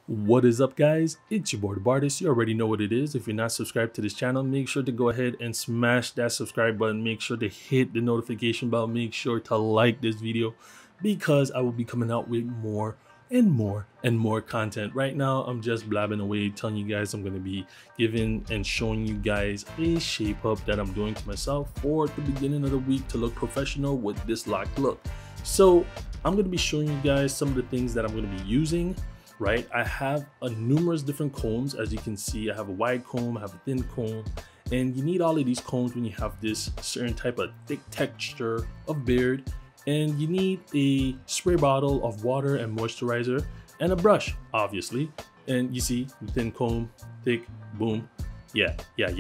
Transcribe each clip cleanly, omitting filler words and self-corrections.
What is up, guys? It's your boy the Bartist. You already know what it is. If you're not subscribed to this channel, make sure to go ahead and smash that subscribe button. Make sure to hit the notification bell. Make sure to like this video because I will be coming out with more and more content. Right now I'm just blabbing away telling you guys I'm going to be giving and showing you guys a shape up that I'm doing to myself for the beginning of the week to look professional with this locked look. So I'm going to be showing you guys some of the things that I'm going to be using. Right, I have numerous different combs. As you can see, I have a wide comb, I have a thin comb, and you need all of these combs when you have this certain type of thick texture of beard. And you need a spray bottle of water and moisturizer and a brush, obviously. And you see, thin comb, thick, boom, yeah.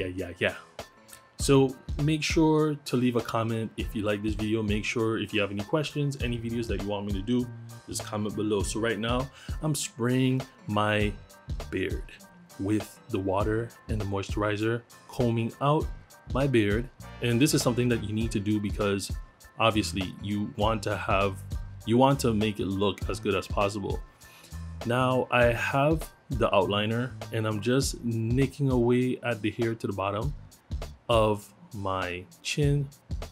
So make sure to leave a comment if you like this video. Make sure if you have any questions, any videos that you want me to do, just comment below. So right now I'm spraying my beard with the water and the moisturizer, combing out my beard. And this is something that you need to do because obviously you want to make it look as good as possible. Now I have the outliner and I'm just nicking away at the hair to the bottom of my chin,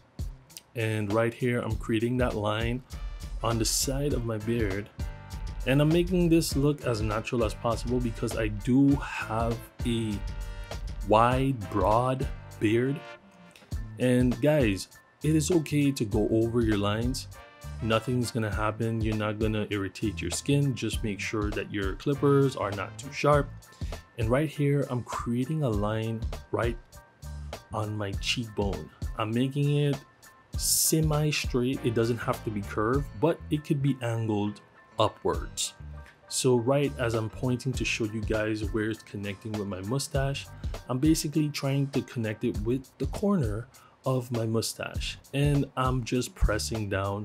and right here I'm creating that line on the side of my beard, and I'm making this look as natural as possible because I do have a wide, broad beard. And guys, it is okay to go over your lines. Nothing's gonna happen. You're not gonna irritate your skin. Just make sure that your clippers are not too sharp. And right here I'm creating a line right on my cheekbone. I'm making it semi-straight. It doesn't have to be curved, but it could be angled upwards. So right as I'm pointing to show you guys where it's connecting with my mustache, I'm basically trying to connect it with the corner of my mustache, and I'm just pressing down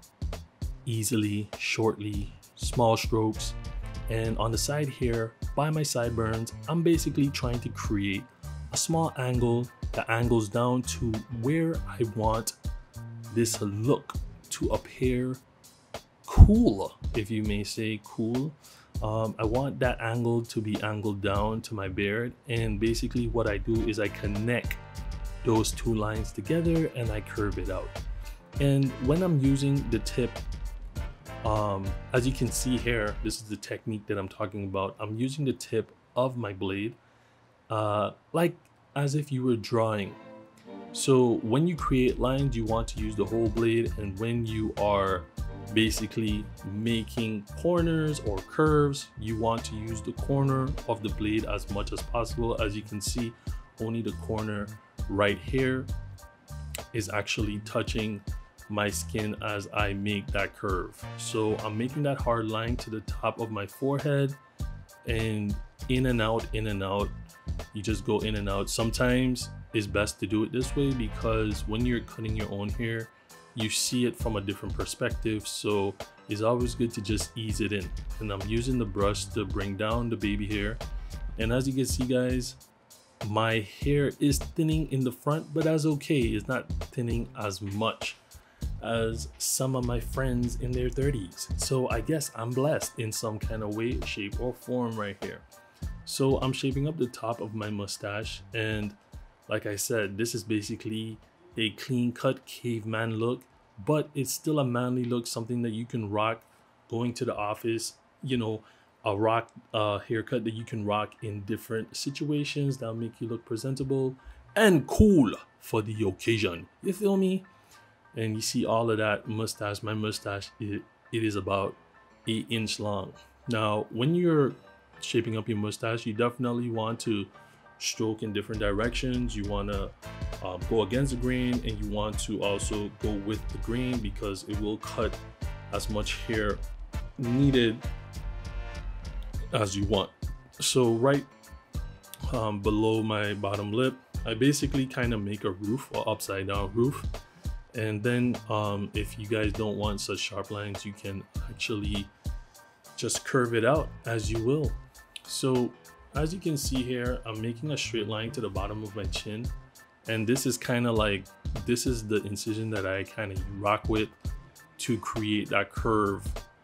easily, shortly, small strokes. And on the side here by my sideburns, I'm basically trying to create a small angle that angles down to where I want this look to appear cool, if you may say cool. I want that angle to be angled down to my beard, and basically what I do is I connect those two lines together and I curve it out. And when I'm using the tip, as you can see here, this is the technique that I'm talking about. I'm using the tip of my blade like as if you were drawing. So when you create lines, you want to use the whole blade, and when you are basically making corners or curves, you want to use the corner of the blade as much as possible. As you can see, only the corner right here is actually touching my skin as I make that curve. So I'm making that hard line to the top of my forehead, and in and out, in and out. You just go in and out. Sometimes it's best to do it this way because when you're cutting your own hair, you see it from a different perspective. So it's always good to just ease it in. And I'm using the brush to bring down the baby hair. And as you can see, guys, my hair is thinning in the front, but that's okay. It's not thinning as much as some of my friends in their 30s. So I guess I'm blessed in some kind of way, shape, or form right here. So I'm shaping up the top of my mustache, and like I said, this is basically a clean cut caveman look, but it's still a manly look, something that you can rock going to the office, you know, a rock haircut that you can rock in different situations that'll make you look presentable and cool for the occasion. You feel me? And you see all of that mustache. My mustache, it is about 8 inches long. Now, when you're shaping up your mustache, you definitely want to stroke in different directions. You want to go against the grain, and you want to also go with the grain because it will cut as much hair needed as you want. So right below my bottom lip, I basically kind of make a roof, or upside down roof. And then if you guys don't want such sharp lines, you can actually just curve it out as you will. So as you can see here, I'm making a straight line to the bottom of my chin, and this is kind of like, this is the incision that I kind of rock with to create that curve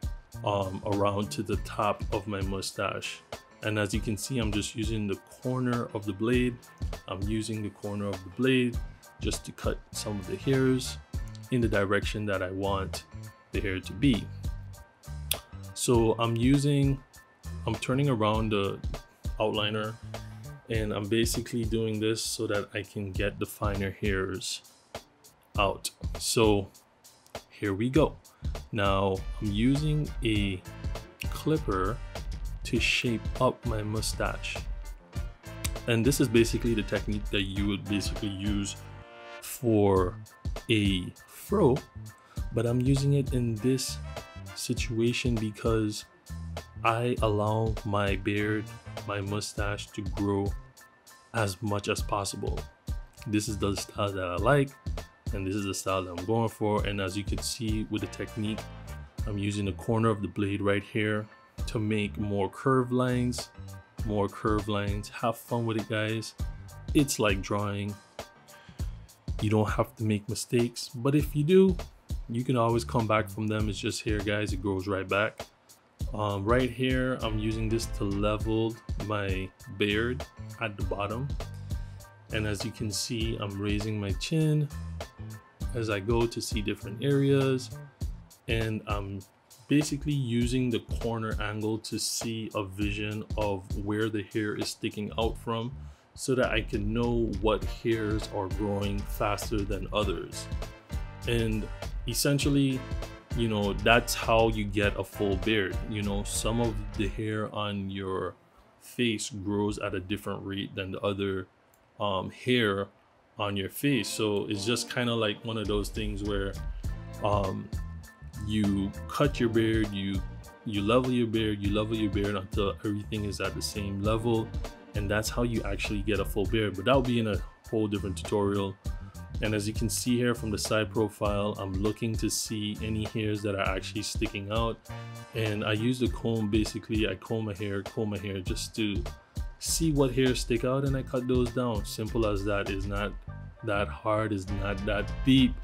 around to the top of my mustache. And as you can see, I'm just using the corner of the blade. I'm using the corner of the blade just to cut some of the hairs in the direction that I want the hair to be. So I'm turning around the outliner, and I'm basically doing this so that I can get the finer hairs out. So here we go. Now I'm using a clipper to shape up my mustache, and this is basically the technique that you would basically use for a fro, but I'm using it in this situation because I allow my beard, my mustache to grow as much as possible. This is the style that I like, and this is the style that I'm going for. And as you can see with the technique, I'm using the corner of the blade right here to make more curved lines. Have fun with it, guys. It's like drawing. You don't have to make mistakes, but if you do, you can always come back from them. It's just hair, guys. It grows right back. Right here, I'm using this to level my beard at the bottom. And as you can see, I'm raising my chin as I go to see different areas. And I'm basically using the corner angle to see a vision of where the hair is sticking out from, so that I can know what hairs are growing faster than others. And essentially, you know, that's how you get a full beard. You know, some of the hair on your face grows at a different rate than the other hair on your face. So it's just kind of like one of those things where you cut your beard, you level your beard, until everything is at the same level, and that's how you actually get a full beard. But that'll be in a whole different tutorial. And as you can see here from the side profile, I'm looking to see any hairs that are actually sticking out, and I use the comb. Basically, I comb my hair just to see what hairs stick out, and I cut those down. Simple as that. Is not that hard, is not that deep.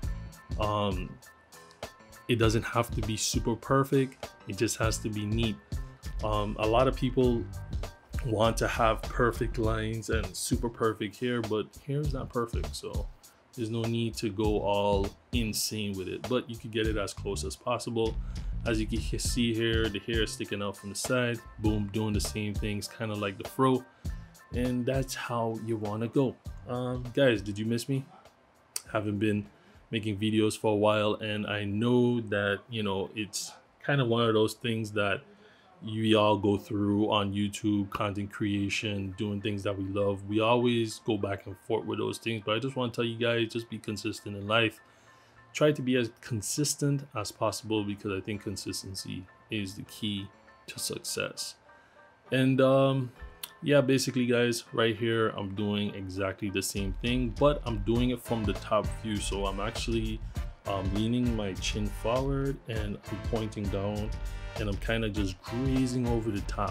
It doesn't have to be super perfect, it just has to be neat. A lot of people want to have perfect lines and super perfect hair, but hair is not perfect, so there's no need to go all insane with it, but you can get it as close as possible. As you can see here, the hair is sticking out from the side, boom, doing the same things, kind of like the fro, and that's how you want to go. Guys, did you miss me? Haven't been making videos for a while, and I know that, you know, it's kind of one of those things that we all go through on YouTube, content creation, doing things that we love. We always go back and forth with those things, but I just want to tell you guys, just be consistent in life. Try to be as consistent as possible, because I think consistency is the key to success. And yeah, basically, guys, right here I'm doing exactly the same thing, but I'm doing it from the top view. So I'm actually leaning my chin forward, and I'm pointing down, and I'm kind of just grazing over the top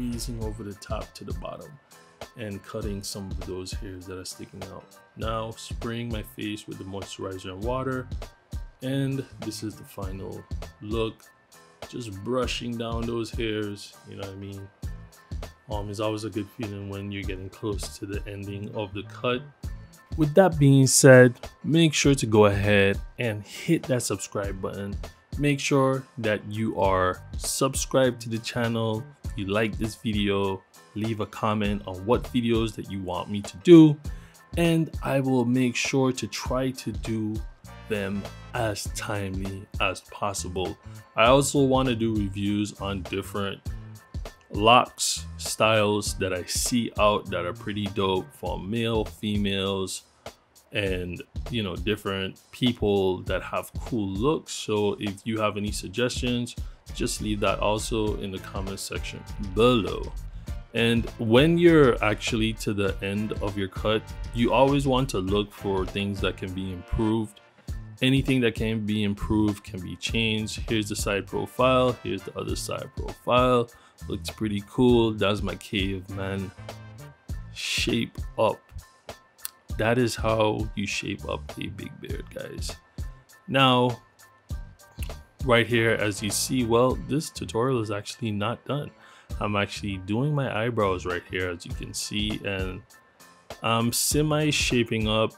to the bottom, and cutting some of those hairs that are sticking out. Now spraying my face with the moisturizer and water, and this is the final look. Just brushing down those hairs, you know what I mean? It's always a good feeling when you're getting close to the ending of the cut. With that being said, make sure to go ahead and hit that subscribe button. Make sure that you are subscribed to the channel. If you like this video, leave a comment on what videos that you want me to do, and I will make sure to try to do them as timely as possible. I also want to do reviews on different locks styles that I see out that are pretty dope, from male, females, and, you know, different people that have cool looks. So if you have any suggestions, just leave that also in the comment section below. And when you're actually to the end of your cut, you always want to look for things that can be improved. Anything that can be improved can be changed. Here's the side profile, here's the other side profile. Looks pretty cool. That's my caveman shape up. That is how you shape up a big beard, guys. Now, right here, as you see, well, this tutorial is actually not done. I'm actually doing my eyebrows right here, as you can see, and I'm semi shaping up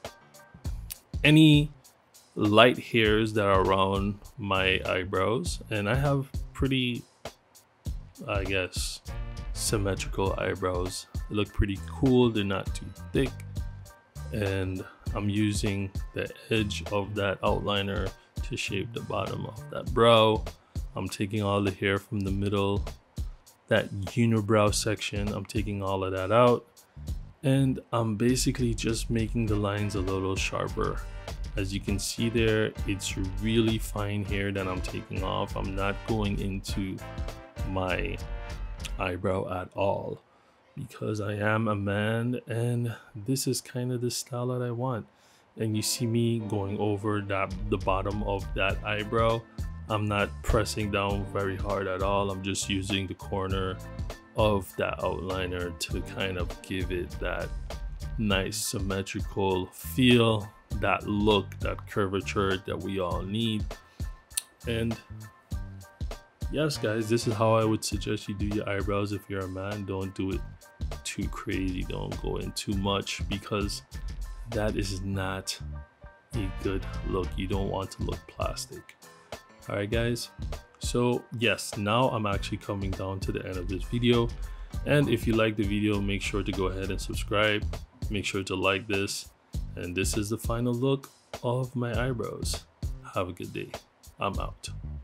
any light hairs that are around my eyebrows. And I have pretty, I guess, symmetrical eyebrows. They look pretty cool, they're not too thick, and I'm using the edge of that outliner to shape the bottom of that brow. I'm taking all the hair from the middle, that unibrow section, I'm taking all of that out, and I'm basically just making the lines a little sharper. As you can see there, it's really fine hair that I'm taking off. I'm not going into my eyebrow at all, because I am a man and this is kind of the style that I want. And you see me going over the bottom of that eyebrow. I'm not pressing down very hard at all. I'm just using the corner of that outliner to kind of give it that nice symmetrical feel, that look, that curvature that we all need. And yes guys, this is how I would suggest you do your eyebrows if you're a man. Don't do it too crazy, don't go in too much, because that is not a good look. You don't want to look plastic. All right guys, so yes, now I'm actually coming down to the end of this video, and if you like the video, make sure to go ahead and subscribe, make sure to like this, and this is the final look of my eyebrows. Have a good day. I'm out.